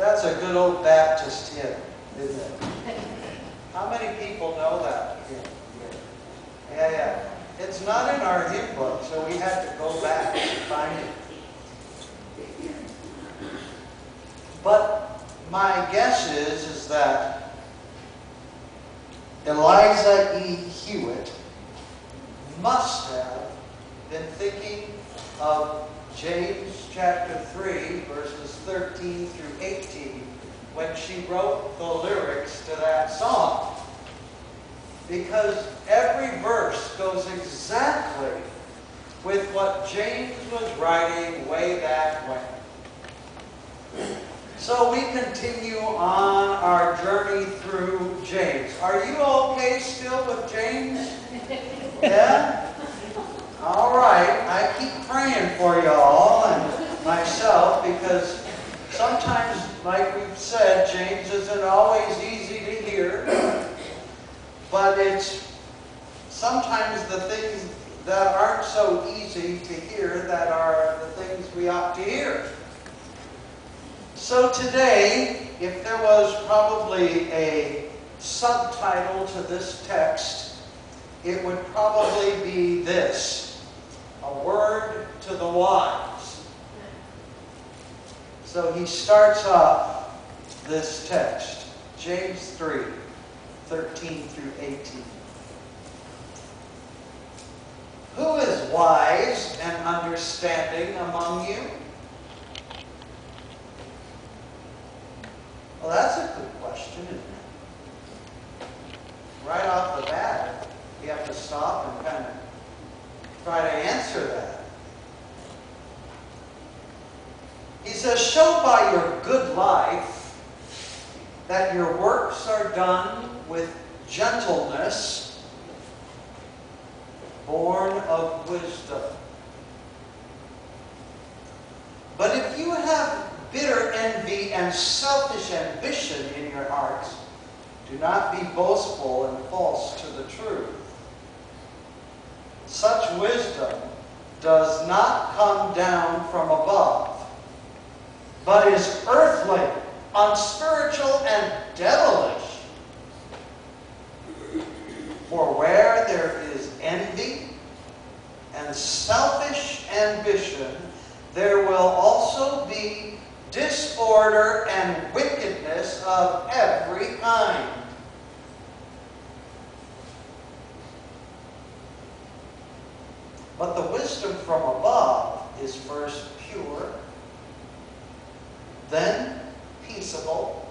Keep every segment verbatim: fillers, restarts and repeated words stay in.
That's a good old Baptist hymn, isn't it? How many people know that hymn? Yeah, yeah. It's not in our hymn book, so we had to go back and find it. But my guess is, is that Eliza E. Hewitt must have been thinking of James chapter three, verses thirteen through eighteen, when she wrote the lyrics to that song. Because every verse goes exactly with what James was writing way back when. So we continue on our journey through James. Are you okay still with James? Yeah? All right. I keep praying for you all and myself, because sometimes, like we've said, James isn't always easy to hear. But it's sometimes the things that aren't so easy to hear that are the things we ought to hear. So today, if there was probably a subtitle to this text, it would probably be this: a word to the wise. So he starts off this text, James three, thirteen through eighteen. Who is wise and understanding among you? Well, that's a good question, isn't it? Right off the bat, you have to stop and kind of try to answer that. He says, show by your good life that your works are done with gentleness, born of wisdom. But if you have bitter envy and selfish ambition in your hearts, do not be boastful and false to the truth. Such wisdom does not come down from above, but is earthly, unspiritual, and devilish. For where there is envy and selfish ambition, there will also be disorder and wickedness of every kind. But the wisdom from above is first pure, then peaceable,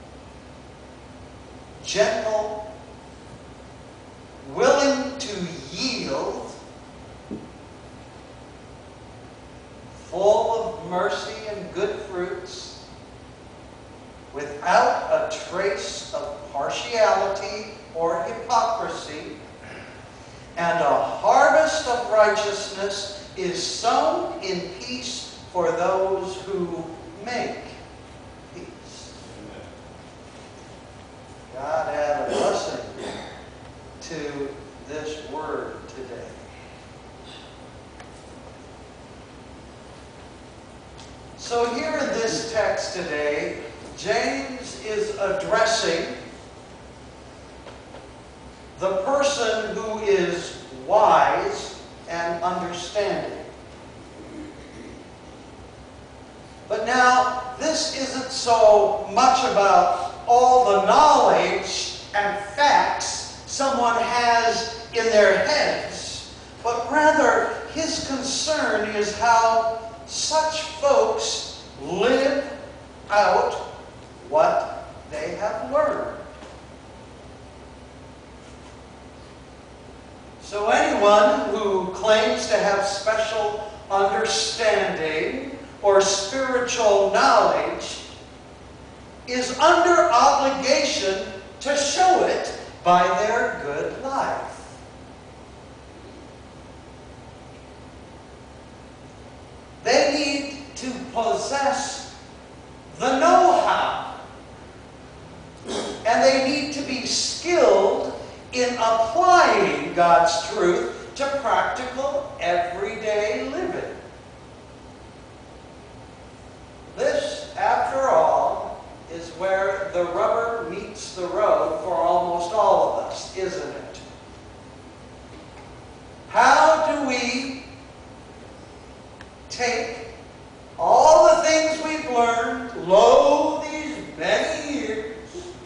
gentle, willing to yield, full of mercy and good fruits, without a trace of partiality or hypocrisy, and a harvest of righteousness is sown in peace for those who make peace. God add a blessing to this word today. So here in this text today, James is addressing the person who is wise and understanding. But now, this isn't so much about all the knowledge and facts someone has in their heads, but rather his concern is how such folks live out what they have learned. So anyone who claims to have special understanding or spiritual knowledge is under obligation to show it by their good life. They need to possess the know-how, and they need to be skilled in applying God's truth to practical, everyday living. This, after all, where the rubber meets the road for almost all of us, isn't it? How do we take all the things we've learned, lo, these many years,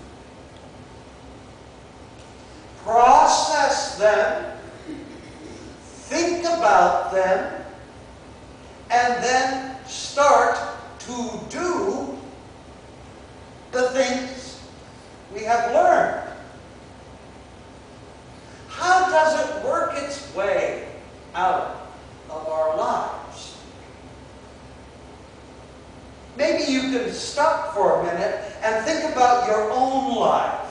process them, think about them, and then start to do the things we have learned? How does it work its way out of our lives? Maybe you can stop for a minute and think about your own life.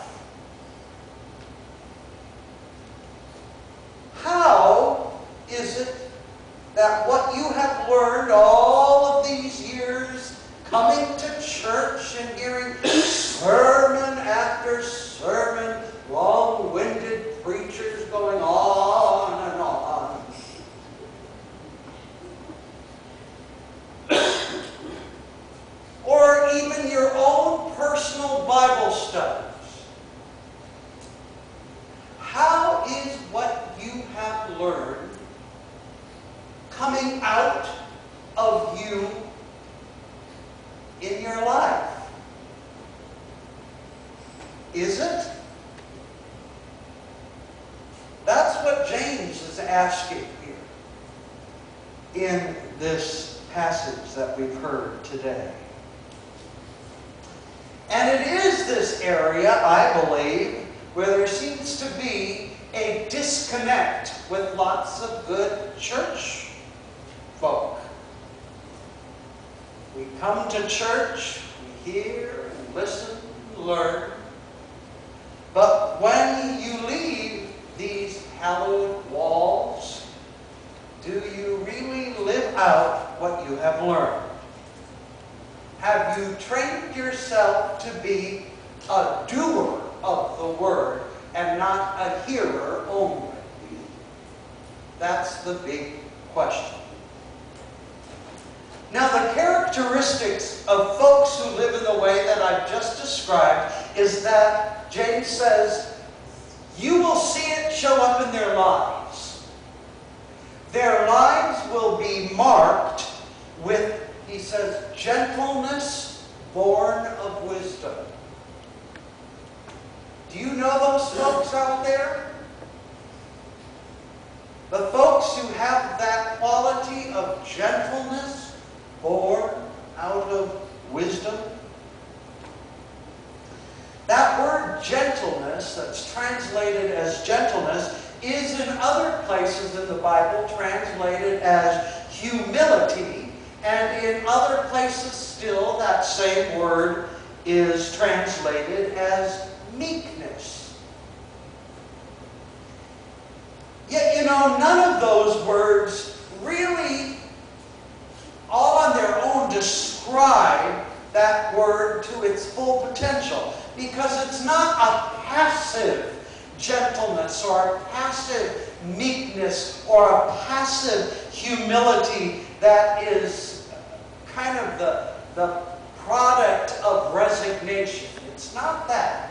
How is it that what you have learned all of these years, coming to church and hearing sermon after sermon, long-winded preachers going on and on, or even your own personal Bible studies, how is what you have learned coming out of you in your life? Is it? That's what James is asking here in this passage that we've heard today. And it is this area, I believe, where there seems to be a disconnect with lots of good church folk. We come to church, we hear and listen and learn, but when you leave these hallowed walls, do you really live out what you have learned? Have you trained yourself to be a doer of the word and not a hearer only? That's the big question. Now, the characteristics of folks who live in the way that I've just described is that James says, you will see it show up in their lives. Their lives will be marked with, he says, gentleness born of wisdom. Do you know those folks out there? The folks who have that quality of gentleness born out of wisdom? That word gentleness, that's translated as gentleness, is in other places in the Bible translated as humility, and in other places still that same word is translated as meekness. Yet, you know, none of those words really, all on their own, describe that word to its full potential, because it's not a passive gentleness or a passive meekness or a passive humility that is kind of the, the product of resignation. It's not that.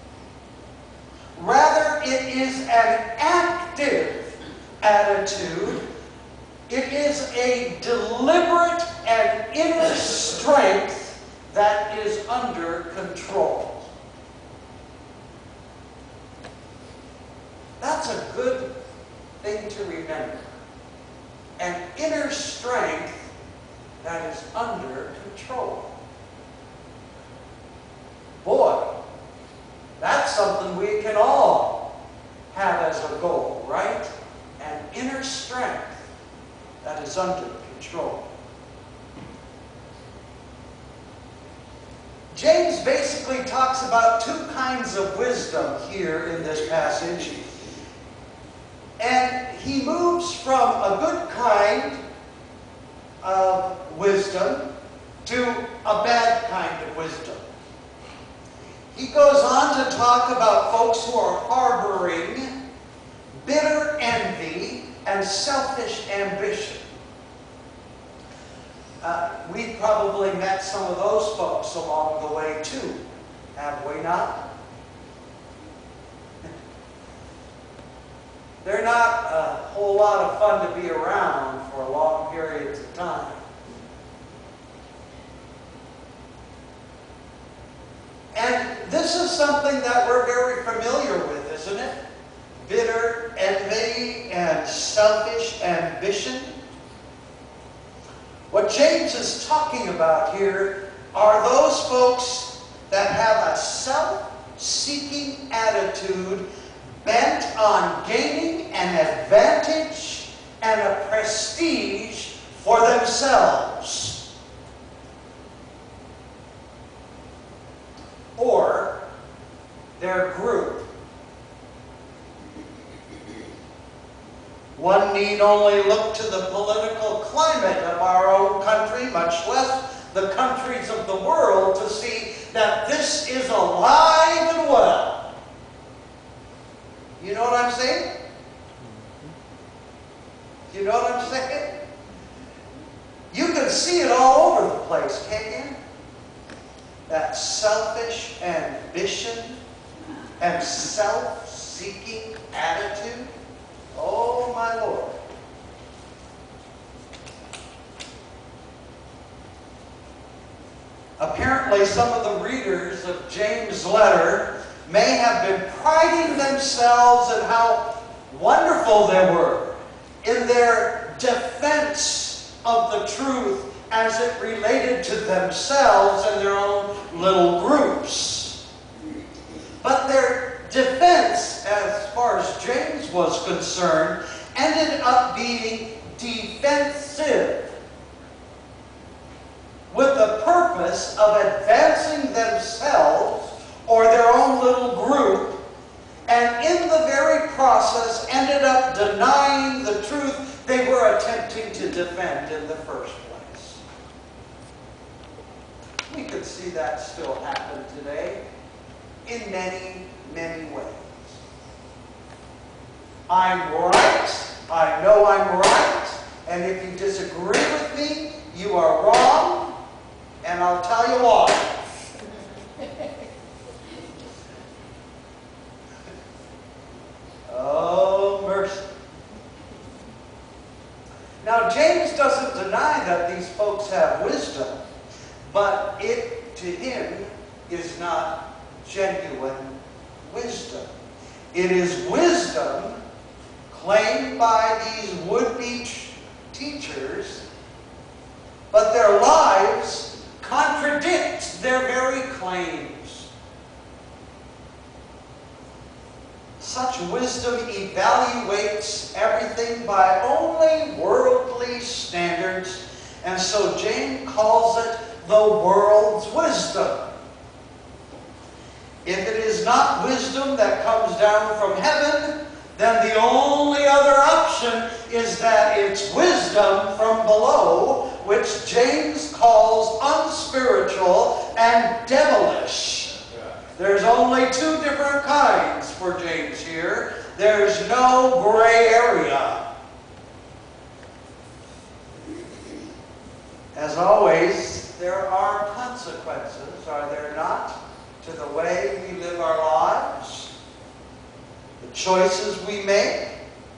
Rather, it is an active attitude. It is a deliberate and inner strength that is under control. That's a good thing to remember. An inner strength that is under control. Boy, that's something we can all have as a goal, right? An inner strength that is under control. James basically talks about two kinds of wisdom here in this passage. And he moves from a good kind of wisdom to a bad kind of wisdom. He goes on to talk about folks who are harboring bitter envy and selfish ambition. Uh, we probably met some of those folks along the way too, Have we not? They're not a whole lot of fun to be around for long periods of time. And this is something that we're very familiar with, isn't it? Bitter envy and selfish ambition. What James is talking about here are those folks that have a self-seeking attitude bent on gaining an advantage and a prestige for themselves. Or their group. One need only look to the political climate of our own country, much less the countries of the world, to see that this is alive and well. You know what I'm saying? You know what I'm saying? You can see it all over the place, can't you? That selfish ambition and self-seeking attitude. Oh, my Lord. Apparently, some of the readers of James' letter may have been priding themselves in how wonderful they were in their defense of the truth as it related to themselves and their own little groups. But their defense, as far as James was concerned, ended up being defensive, with the purpose of advancing themselves or their own little group, and in the very process ended up denying the truth they were attempting to defend in the first place. We could see that still happen today in many, many ways. I'm right, I know I'm right, and if you disagree with me, you are wrong, and I'll tell you why. Oh, mercy. Now, James doesn't deny that these folks have wisdom, but it, to him, is not genuine wisdom. It is wisdom claimed by these would-be teachers, but their lives contradict their very claims. Such wisdom evaluates everything by only worldly standards, and so James calls it the world's wisdom. If it is not wisdom that comes down from heaven, then the only other option is that it's wisdom from below, which James calls unspiritual and devilish. There's only two different kinds for James here. There's no gray area. As always, there are consequences, are there not, to the way we live our lives, the choices we make.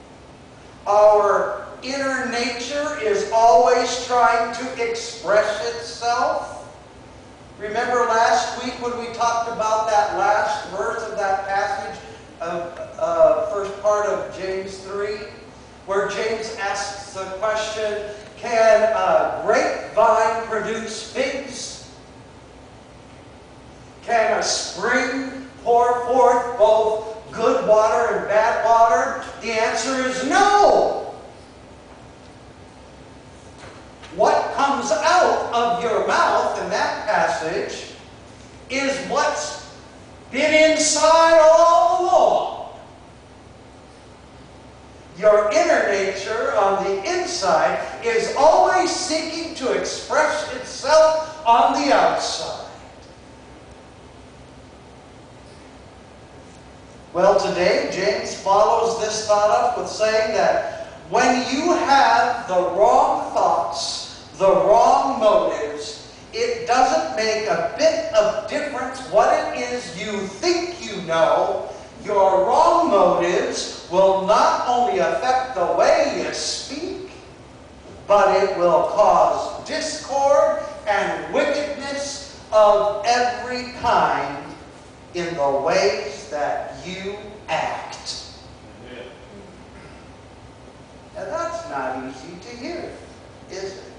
Our inner nature is always trying to express itself. Remember last week when we talked about that last verse of that passage of uh, first part of James three, where James asks the question, can a grapevine produce figs? Can a spring pour forth both good water and bad water? The answer is no. What comes out of your mouth in that passage is what's been inside all along. Your inner nature on the inside is always seeking to express itself on the outside. Well, today, James follows this thought up with saying that when you have the wrong thoughts, the wrong motives, it doesn't make a bit of difference what it is you think you know. Your wrong motives will not only affect the way you speak, but it will cause discord and wickedness of every kind in the ways that you act. Amen. And that's not easy to hear, is it?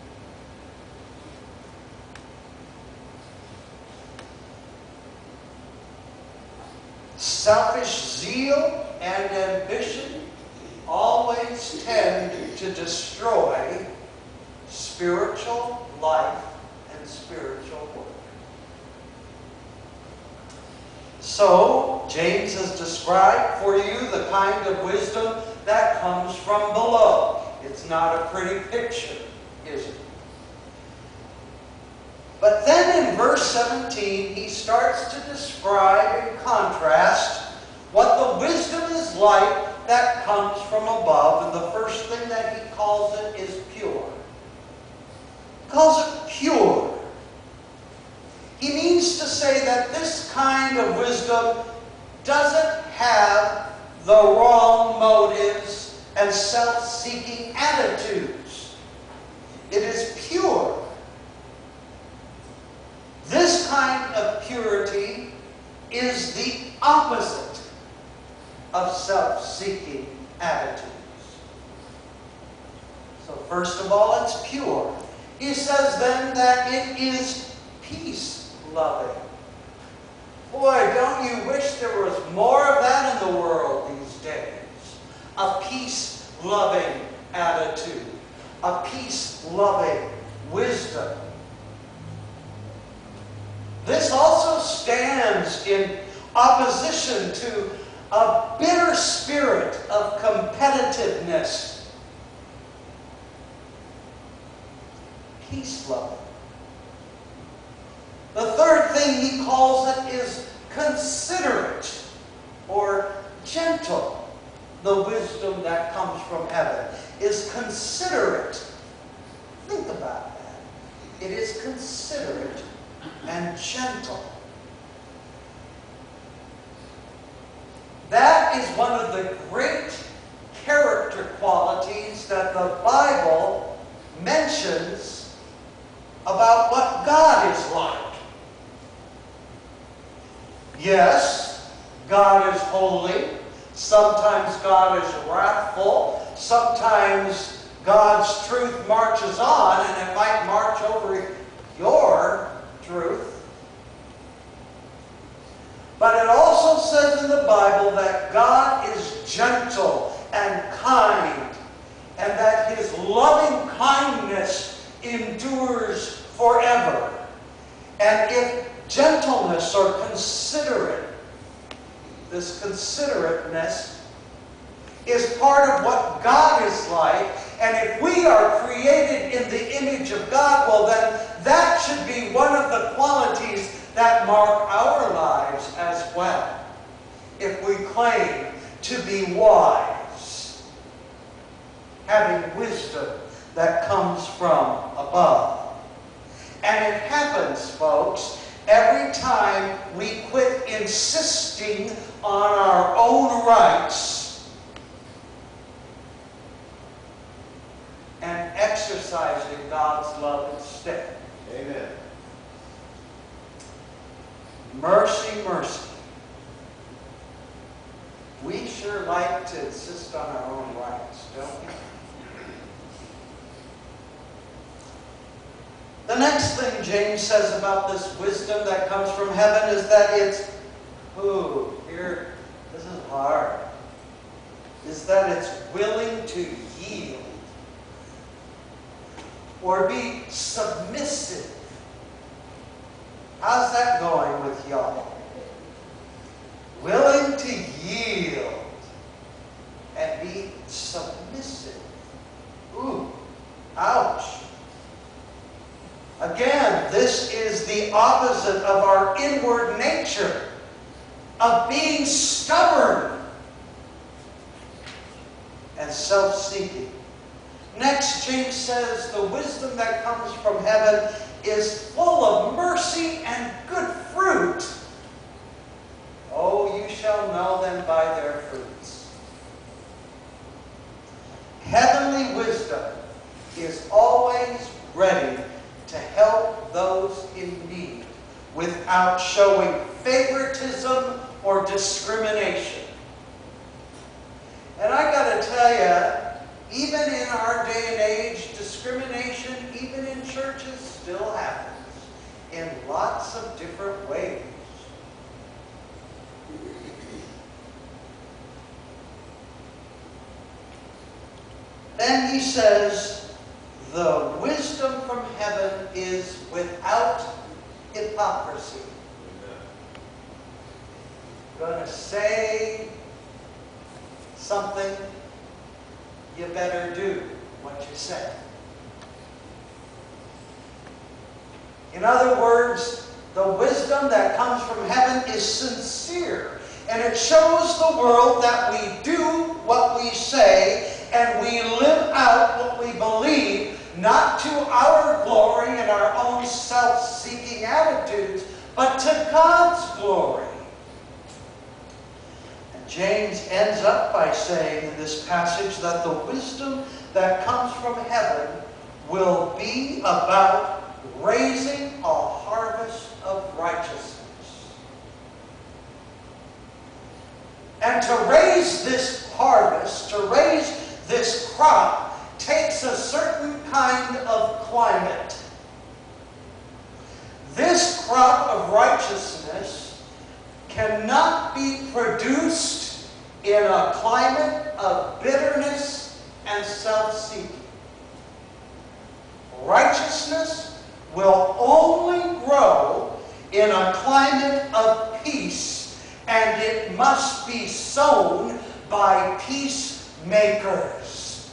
Selfish zeal and ambition always tend to destroy spiritual life and spiritual work. So, James has described for you the kind of wisdom that comes from below. It's not a pretty picture, is it? But then in verse seventeen, he starts to describe in contrast what the wisdom is like that comes from above. And the first thing that he calls it is pure. He calls it pure. He means to say that this kind of wisdom doesn't have the wrong motives and self-seeking attitudes. It is pure. This kind of purity is the opposite of self-seeking attitudes. So first of all, it's pure. He says then that it is peace-loving. Boy, don't you wish there was more of that in the world these days? A peace-loving attitude. A peace-loving wisdom. This also stands in opposition to a bitter spirit of competitiveness. Peace-loving. The third thing he calls it is considerate or gentle. The wisdom that comes from heaven is considerate. Think about that. It is considerate and gentle. That is one of the great character qualities that the Bible mentions about what God is like. Yes, God is holy. Sometimes God is wrathful. Sometimes God's truth marches on, and it might march over your truth. But it also says in the Bible that God is gentle and kind, and that His loving kindness endures forever. And if gentleness or considerate, this considerateness is part of what God is like, and if we are created in the image of God, well then that should be one of the qualities that mark our lives as well. If we claim to be wise, having wisdom that comes from above. And it happens, folks, every time we quit insisting on our own rights and exercising God's love instead. Amen. Mercy, mercy. We sure like to insist on our own rights, don't we? The next thing James says about this wisdom that comes from heaven is that it's, ooh, here, this is hard, is that it's willing to yield or be submissive. How's that going with y'all? Willing to yield and be submissive. Ooh, ouch. Again, this is the opposite of our inward nature, of being stubborn and self-seeking. Next, James says the wisdom that comes from heaven is full of mercy and good fruit. Oh, you shall know them by their fruits. Heavenly wisdom is always ready to help those in need without showing favoritism or discrimination. And I got to tell you, even in our day and age, discrimination, even in churches, still happens in lots of different ways. Then he says, the wisdom from heaven is without hypocrisy. Going to say something, you better do what you say. In other words, the wisdom that comes from heaven is sincere, and it shows the world that we do what we say and we live out what we believe, not to our glory and our own self-seeking attitudes, but to God's glory. And James ends up by saying in this passage that the wisdom that comes from heaven will be about raising a harvest of righteousness. And to raise this harvest, to raise this crop, takes a certain kind of climate. This crop of righteousness cannot be produced in a climate of bitterness and self-seeking. Righteousness will only grow in a climate of peace, and it must be sown by peacemakers.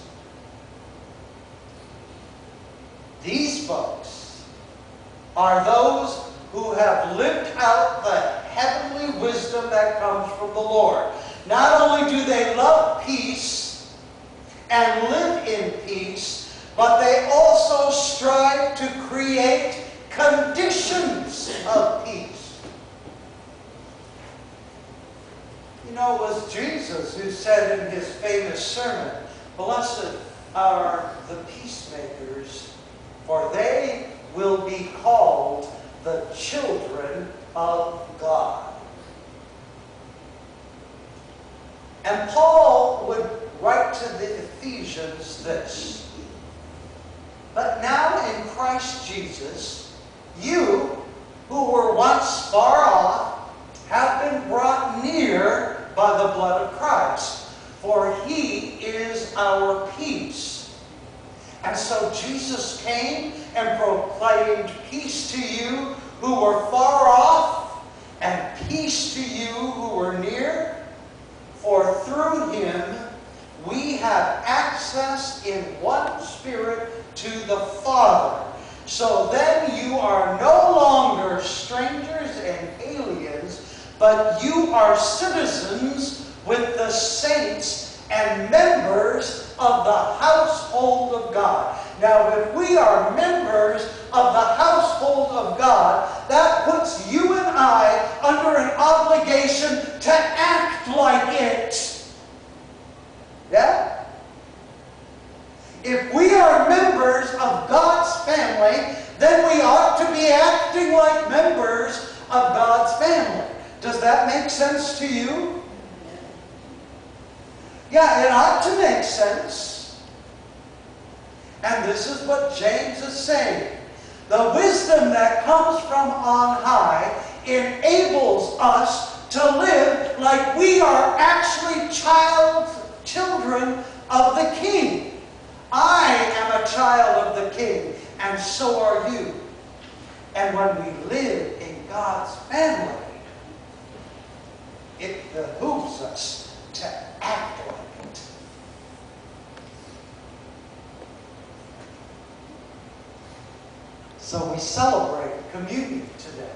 These folks are those who have lived out the heavenly wisdom that comes from the Lord. Not only do they love peace and live in peace, but they also strive to create conditions of peace. You know, it was Jesus who said in his famous sermon, "Blessed are the peacemakers, for they will be called the children of God." And Paul would write to the Ephesians this, "But now in Christ Jesus, you who were once far off have been brought near by the blood of Christ, for he is our peace." And so Jesus came and proclaimed peace to you who were far off, and peace to you who were near. For through him we have access in one Spirit to the Father. So then you are no longer strangers and aliens, but you are citizens with the saints and members of the household of God. Now, if we are members of the household of God, that puts you and I under an obligation to act like it. Yeah? If we are members of God's family, then we ought to be acting like members of God's family. Does that make sense to you? Yeah, it ought to make sense. And this is what James is saying. The wisdom that comes from on high enables us to live like we are actually child, children of the King. I am a child of the King, and so are you. And when we live in God's family, it behooves us to act like it. So we celebrate communion today.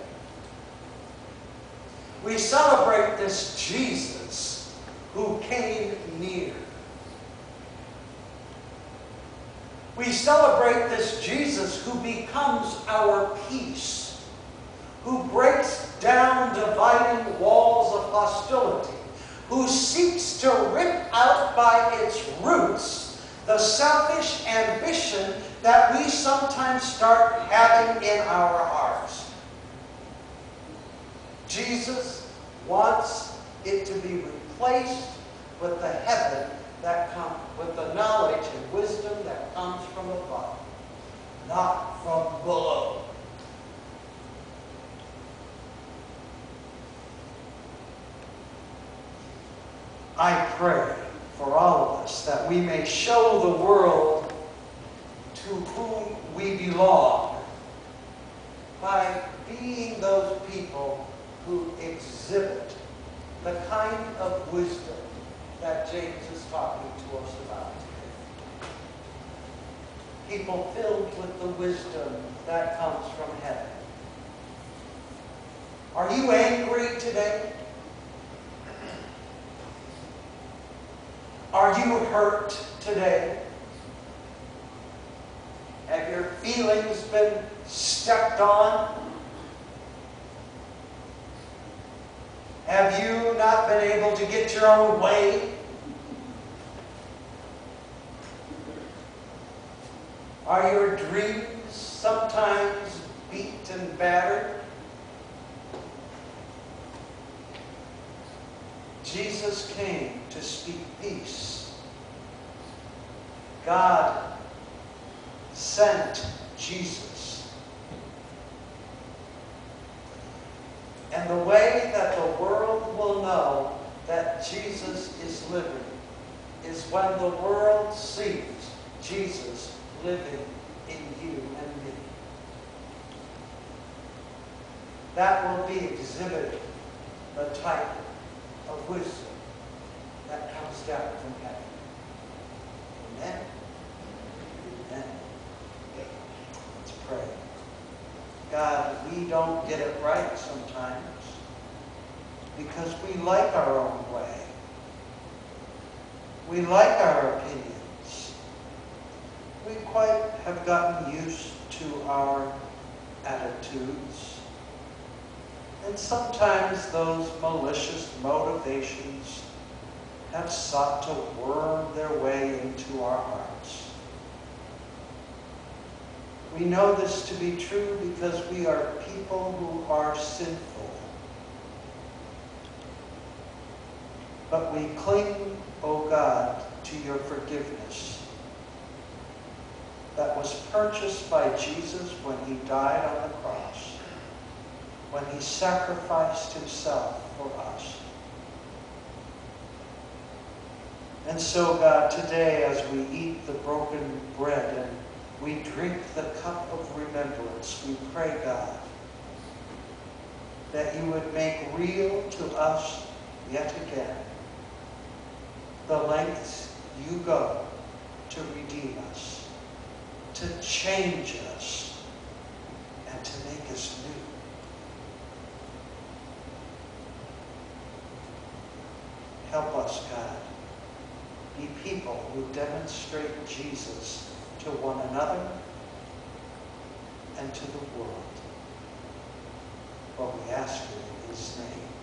We celebrate this Jesus who came near. We celebrate this Jesus who becomes our peace, who breaks down dividing walls of hostility, who seeks to rip out by its roots the selfish ambition that we sometimes start having in our hearts. Jesus wants it to be replaced with the heaven that comes, with the knowledge and wisdom that comes from above, not from below. I pray for all of us that we may show the world to whom we belong by being those people who exhibit the kind of wisdom that James is talking to us about today. People filled with the wisdom that comes from heaven. Are you angry today? Are you hurt today? Have your feelings been stepped on? Have you not been able to get your own way? Are your dreams sometimes beat and battered? Jesus came to speak peace. God sent Jesus. And the way that the world will know that Jesus is living is when the world sees Jesus living in you and me. That will be exhibiting the type of wisdom that comes down from heaven. Amen? Amen. Let's pray. God, we don't get it right sometimes because we like our own way. We like our opinions. We quite have gotten used to our attitudes. And sometimes those malicious motivations have sought to worm their way into our hearts. We know this to be true because we are people who are sinful. But we cling, O God, to your forgiveness that was purchased by Jesus when he died on the cross, when he sacrificed himself for us. And so, God, today as we eat the broken bread and we drink the cup of remembrance, we pray, God, that you would make real to us yet again the lengths you go to redeem us, to change us, and to make us new. Help us, God, be people who demonstrate Jesus to one another and to the world. For we ask you in his name.